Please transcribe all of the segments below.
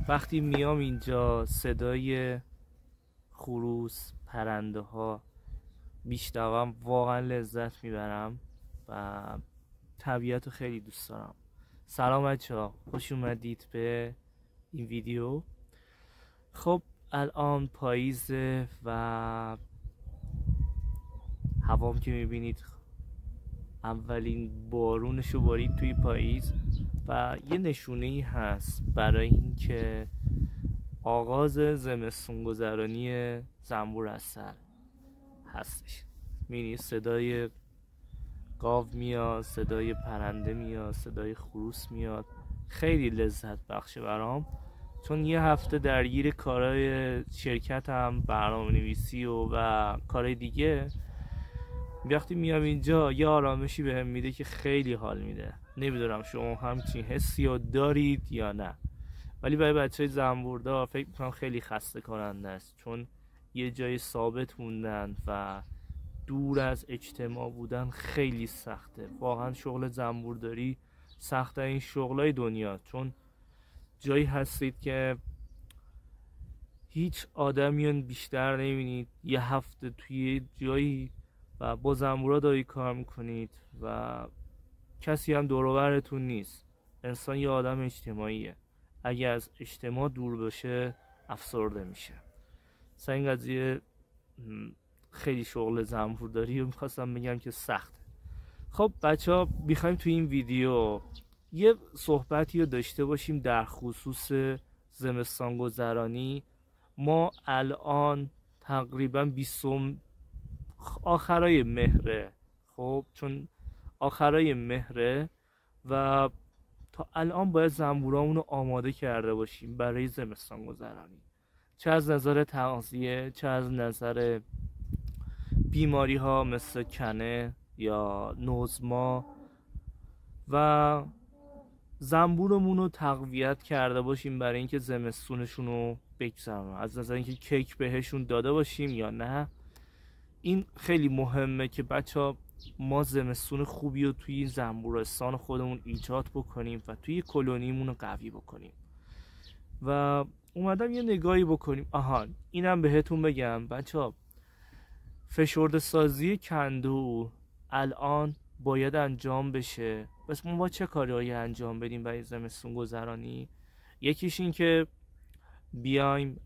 وقتی میام اینجا صدای خروس، پرنده ها میشنوم واقعا لذت میبرم و طبیعت رو خیلی دوست دارم. سلام بچه‌ها، خوش اومدید به این ویدیو. خب الان پاییزه و هوام که میبینید اولین بارونشو بارید توی پاییز و یه نشونه‌ای هست برای اینکه آغاز زمستون گذرانی زنبور عسل هستش. میبینید صدای گاو میاد، صدای پرنده میاد، صدای خروس میاد. خیلی لذت بخشه برام، چون یه هفته درگیر کارهای شرکتم، برنامه‌نویسی و کارهای دیگه. وقتی میام اینجا یه آرامشی بهم میده که خیلی حال میده. نمیدونم شما همچین حسی رو دارید یا نه، ولی برای بچهای زنبوردار فکر میکنم خیلی خسته کننده است، چون یه جای ثابت موندن و دور از اجتماع بودن خیلی سخته. واقعا شغل زنبورداری سخته این شغلای دنیا، چون جایی هستید که هیچ آدمیان بیشتر نمیبینید، یه هفته توی جایی و با زنبورا داری کار میکنید و کسی هم دور و برتون نیست. انسان یه آدم اجتماعیه، اگه از اجتماع دور بشه افسرده میشه. مثلا این قضیه خیلی شغل زنبورداری رو میخواستم بگم که سخته. خب بچه ها، میخوایم توی این ویدیو یه صحبتی رو داشته باشیم در خصوص زمستان گذرانی. ما الان تقریبا 20 آخرای مهره، خب چون آخرای مهره و تا الان باید زنبورامون رو آماده کرده باشیم برای زمستان گذرانی، چه از نظر تغذیه، چه از نظر بیماری ها مثل کنه یا نوزما، و زنبورمون رو تقویت کرده باشیم برای اینکه زمستونشون رو بگذرونن. از نظر اینکه کیک بهشون داده باشیم یا نه. این خیلی مهمه که بچه‌ها ما زمستون خوبی رو توی زنبورستان خودمون ایجاد بکنیم و توی کلونیمون رو قوی بکنیم. و اومدم یه نگاهی بکنیم. اینم بهتون بگم بچه‌ها، فشرده سازی کندو الان باید انجام بشه. بس ما با چه کارهایی انجام بدیم برای زمستون گذرانی؟ یکیش این که بیایم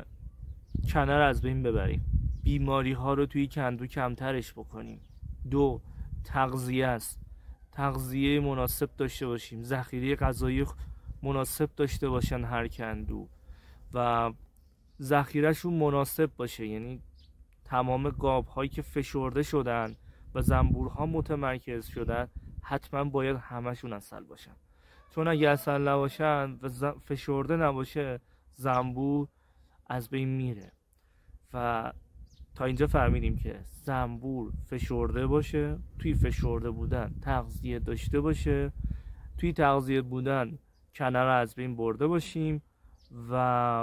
کنه رو از بین ببریم، بیماری ها رو توی کندو کمترش بکنیم. 2. تغذیه است. تغذیه مناسب داشته باشیم، ذخیره غذایی مناسب داشته باشن هر کندو و ذخیرهشون مناسب باشه. یعنی تمام گاو هایی که فشرده شدن و زنبورها متمرکز شدن حتما باید همشون عسل باشن، چون اگه عسل نباشن و فشرده نباشه زنبور از بین میره. و تا اینجا فهمیدیم که زنبور فشرده باشه، توی فشرده بودن تغذیه داشته باشه، توی تغذیه بودن کنه رو از بین برده باشیم و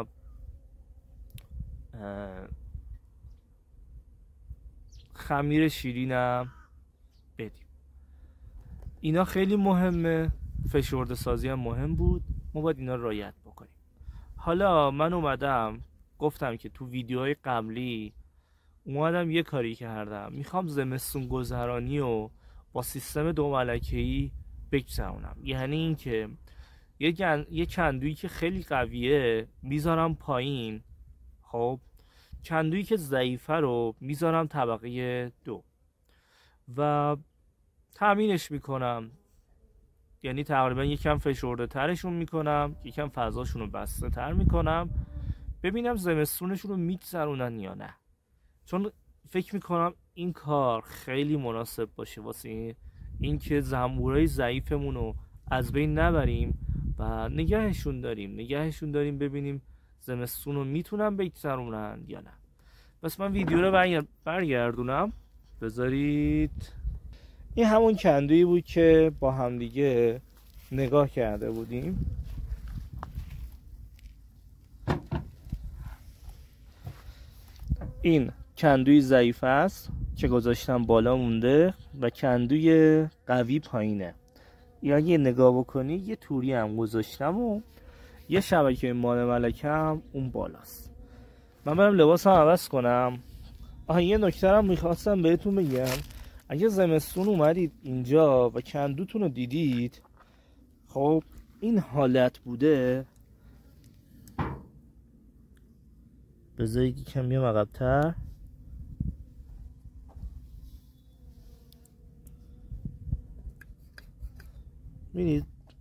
خمیر شیرینم بدیم. اینا خیلی مهمه. فشرده سازی هم مهم بود، ما باید اینا رعایت بکنیم. حالا من اومدم گفتم که تو ویدیوهای قبلی اومدم یه کاری کردم، میخوام زمستون گذرانی و با سیستم 2 ملکه‌ای بگذرونم. یعنی این که یه کندویی که خیلی قویه میذارم پایین، خب کندویی که ضعیفه رو میذارم طبقه 2 و تامینش میکنم. یعنی تقریبا یکم فشرده ترشون میکنم، یکم فضاشون رو بسته تر میکنم، ببینم زمستونشون رو میگذرونن یا نه. چون فکر میکنم این کار خیلی مناسب باشه واسه این که زنبورای ضعیفمون رو از بین نبریم و نگهشون داریم ببینیم زمستون رو میتونن بگذرونن یا نه. بس من ویدیو رو برگردونم. بذارید. این همون کندویی بود که با همدیگه نگاه کرده بودیم. این کندوی ضعیف است که گذاشتم بالا مونده و کندوی قوی پایینه. یا اگه نگاه بکنی یه توری هم گذاشتم و یه شبکه مال ملکم اون بالاست. من برم لباسم عوض کنم. یه نکته هم میخواستم بهتون بگم، اگه زمستون اومدید اینجا و کندوتون رو دیدید، خب این حالت بوده. بذارید یکم بیام عقب‌تر. ببینید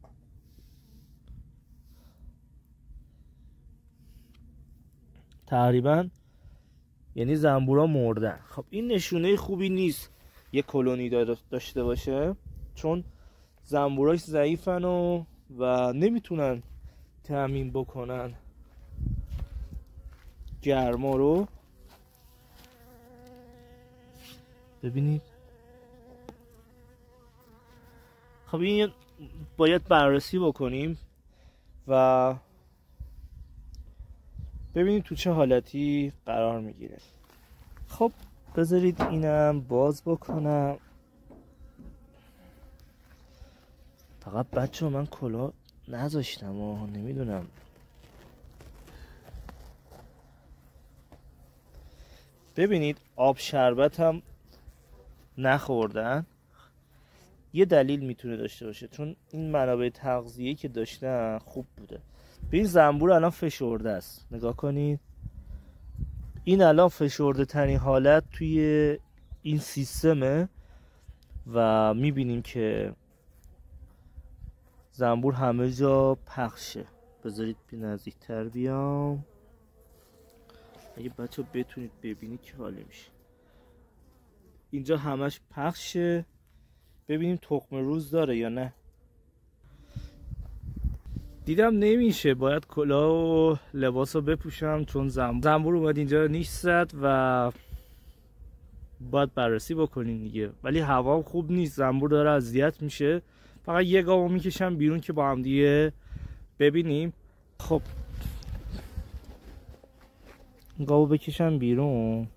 تقریبا یعنی زنبورا مردن. خب این نشونه خوبی نیست یه کلونی داشته باشه، چون زنبوراش ضعیفن و نمیتونن تامین بکنن گرما رو. ببینید خب این باید بررسی بکنیم و ببینید تو چه حالتی قرار میگیره. خب بذارید اینم باز بکنم. فقط بچه من کلاه نذاشتم و نمیدونم. ببینید آب شربت هم نخوردن. یه دلیل میتونه داشته باشه، چون این منابع تغذیه‌ای که داشتن خوب بوده. به این زنبور الان فشرده است، نگاه کنید. این الان فشرده ترین حالت توی این سیستمه و میبینیم که زنبور همه جا پخشه. بذارید نزدیکتر بیام، اگه بچه بتونید ببینید که حالی میشه. اینجا همش پخشه. ببینیم تخم روز داره یا نه. دیدم نمیشه، باید کلاه و لباس رو بپوشم چون زنبور اومد اینجا نیش زد و باید بررسی بکنیم دیگه. ولی هوا خوب نیست، زنبور داره اذیت میشه. فقط یه گاو میکشم بیرون که با هم دیگه ببینیم. خب گاو بکشم بیرون.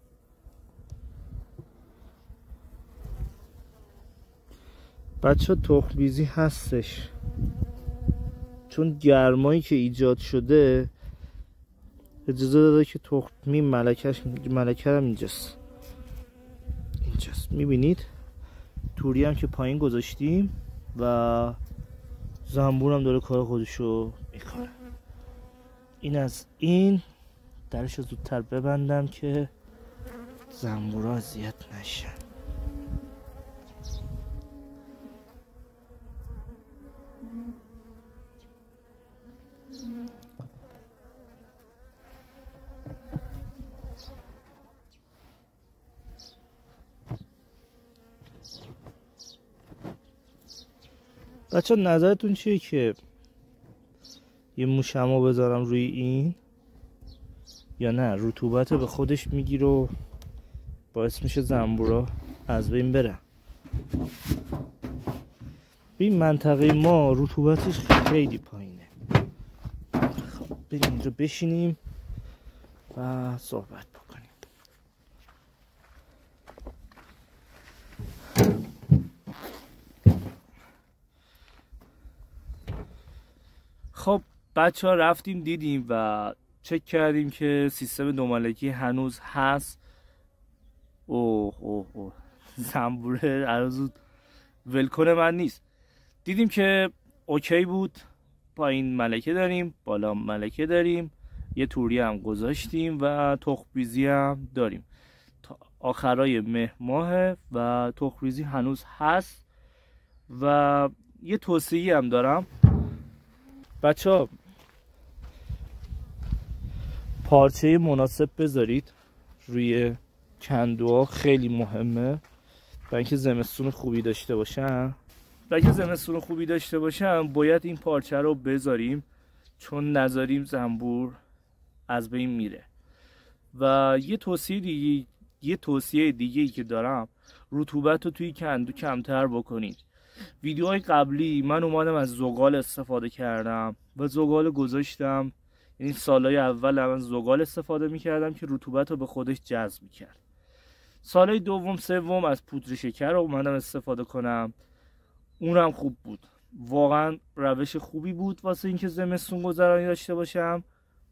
بچه تخم‌ریزی هستش، چون گرمایی که ایجاد شده اجازه داده که تخمی ملکه هم اینجاست. میبینید توری هم که پایین گذاشتیم و زنبور هم داره کار خودشو میکنه. این از این درش زودتر ببندم که زنبورا اذیت نشن. بچه نظرتون چیه که یه موشمو بذارم روی این یا نه؟ رطوبت به خودش میگیره و باعث میشه زنبورا از بین بره. این منطقه ما رطوبتش خیلی پایینه. خب بریم اینجا بشینیم و صحبت بکنیم. خب بچه ها رفتیم دیدیم و چک کردیم که سیستم دوملکی هنوز هست. اوه زنبوره عرض ولکن من نیست. دیدیم که اوکی بود. پایین ملکه داریم، بالا ملکه داریم، یه توری هم گذاشتیم و تخم‌ریزی هم داریم تا آخرای مهر ماه و تخم‌ریزی هنوز هست. و یه توصیه هم دارم بچه ها، پارچه مناسب بذارید روی کندوها، خیلی مهمه برای اینکه زمستون خوبی داشته باشن. باید این پارچه رو بذاریم، چون نذاریم زنبور از بین میره. و یه توصیه دیگه ای که دارم، رطوبت رو توی کندو کمتر بکنید. ویدیوهای قبلی من اومدم از زغال استفاده کردم و زغال گذاشتم. یعنی سالهای اول من زغال استفاده میکردم که رطوبت رو به خودش جذب میکرد. سالهای دوم سوم از پودر شکر رو اومدم استفاده کنم، اونم خوب بود. واقعا روش خوبی بود واسه اینکه زمستون گذرانی داشته باشم.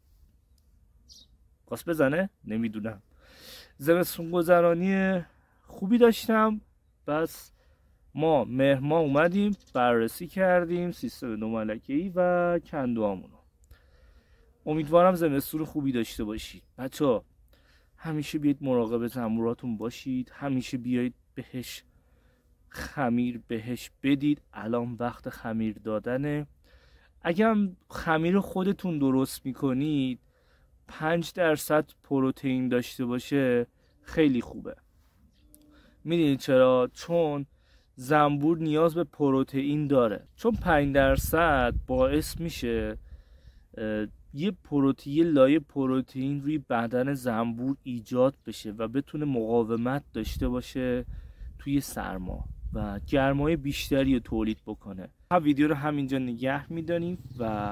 قاس بزنه؟ نمیدونم. زمستون گذرانی خوبی داشتم. بس ما مهر ماه اومدیم بررسی کردیم سیستم 2 ملکه‌ای و کندوامونو. امیدوارم زمستون خوبی داشته باشید. بچه‌ها همیشه بیاید مراقب زنبوراتون باشید، همیشه بیایید بهش خمیر بهش بدید. الان وقت خمیر دادنه. اگر خمیر خودتون درست میکنید 5% پروتئین داشته باشه خیلی خوبه. میدونید چرا؟ چون زنبور نیاز به پروتئین داره. چون 5% باعث میشه یه لایه پروتئین روی بدن زنبور ایجاد بشه و بتونه مقاومت داشته باشه توی سرما و گرمای بیشتری رو تولید بکنه. هم ویدیو رو همینجا نگه میداریم و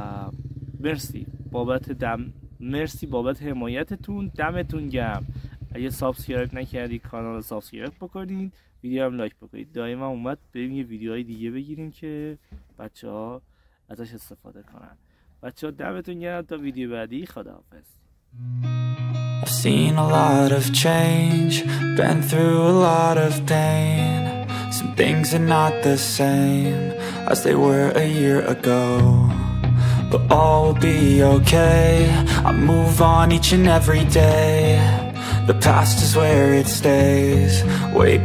مرسی بابت حمایتتون. دمتون گرم. اگه سابسکرایب نکردید کانال سابسکرایب بکنید، ویدیو هم لایک بکنید. دائما اومد بریم یه ویدیوهای دیگه بگیریم که بچه‌ها ازش استفاده کنن. بچه‌ها دمتون گرم تا ویدیو بعدی. خداحافظ. I've seen a lot of change, been through a lot of pain. Some things are not the same as they were a year ago, but all will be okay. I move on each and every day. The past is where it stays. Way